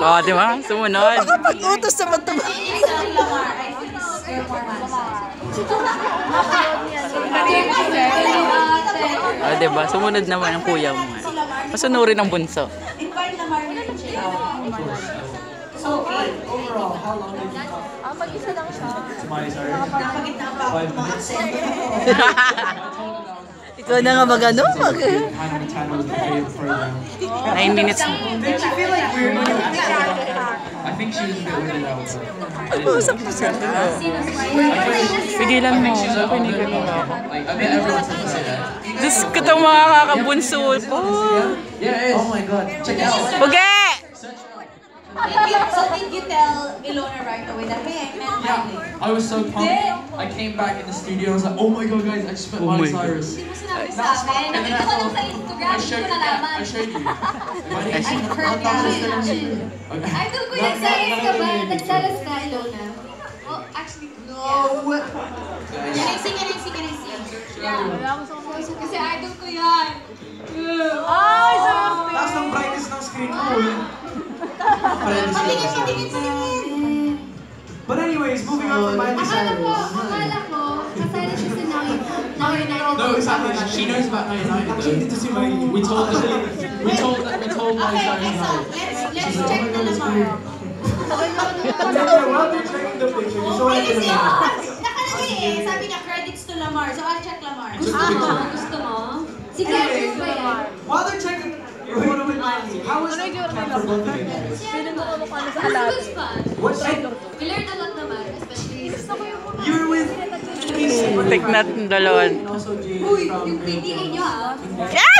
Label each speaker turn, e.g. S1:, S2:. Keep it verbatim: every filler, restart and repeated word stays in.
S1: Oh, di ba? Sumunod.
S2: Nakapag-utos naman ito.
S1: Oh, di ba? Sumunod naman ang kuya mo. Masunurin ang bunso.
S3: Invite Lamar rin siya. So, okay, overall, how long did you talk?
S4: Ah, mag-isa lang siya.
S3: Napagitna pa ako mga accent.
S2: Ikaw na nga mag-ano? Mag
S1: Nine minutes.
S5: Did she feel like weird when you asked her? I think she was a bit weirded out.
S2: Mag-uusap mo siya.
S1: Pigilan mo. Pinigilan mo ako.
S5: Like, I bet everyone says that.
S1: Diyos ko itong mga kakabunso po.
S5: Yeah, oh my god. Check out.
S1: Buge!
S3: So did you tell Ilona right away that, hey, I met Miley?
S5: I was so pumped. I came back in the studio. I was like, oh my god, guys, I just met
S1: Oh
S5: Miley
S1: my God.
S5: Cyrus.
S6: Hindi mo sinabi sa akin. Nakita ko lang sa Instagram,
S5: I
S6: hindi
S5: showed
S6: ko
S5: you.
S6: nalaman.
S5: I showed you.
S6: I heard ka. Idol ko yung salis ka ba? Nagsalas ka, Ilona? Oh, actually, no.
S3: Can I sing, can I sing, can I sing?
S6: Yeah. Kasi idol ko yan.
S4: Ay, sarap!
S5: Taas ng brightness ng screen ko.
S3: Patingin, patingin, patingin.
S5: But anyways, moving on from Miley
S6: Akala ko,
S5: Cyrus.
S6: akala ko, kasali siya sa United.
S5: No, exactly. She knows about Nine United though. We told her. We told that. We told Miley
S3: Okay,
S5: Cyrus.
S3: so let's let's check the Lamar.
S5: While they're checking the picture, you saw
S3: Kasi
S5: it.
S3: nakalagay eh, sabi niya credits to Lamar. So I'll check Lamar.
S6: Ah, gusto mo? Sige, gusto ba yan?
S5: While they're checking your photo with Miley, how was the camp for both of you guys?
S4: Feeling ko kamukha na sa
S6: It
S4: Aladdin.
S6: was fun.
S5: What I,
S6: We learned a lot naman, especially
S5: you were with Casey.
S1: Tignan ng dalawan.
S5: And also Jay
S6: Uy,
S5: from
S6: yung P D A nyo ah.
S1: Yeah!